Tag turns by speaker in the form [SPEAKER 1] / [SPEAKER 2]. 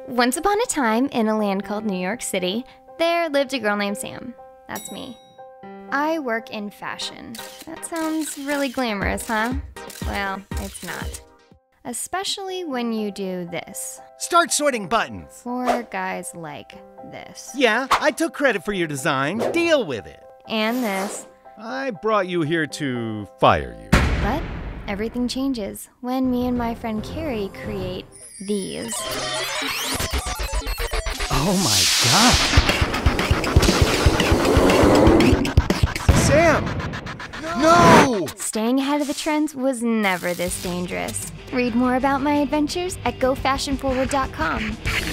[SPEAKER 1] Once upon a time, in a land called New York City, there lived a girl named Sam. That's me. I work in fashion. That sounds really glamorous, huh? Well, it's not. Especially when you do this.
[SPEAKER 2] Start sorting buttons.
[SPEAKER 1] For guys like this.
[SPEAKER 2] Yeah, I took credit for your design. Deal with it.
[SPEAKER 1] And this.
[SPEAKER 3] I brought you here to fire you.
[SPEAKER 1] But everything changes when me and my friend Carrie create these.
[SPEAKER 2] Oh my God. Sam! No!
[SPEAKER 1] Staying ahead of the trends was never this dangerous. Read more about my adventures at gofashionforward.com.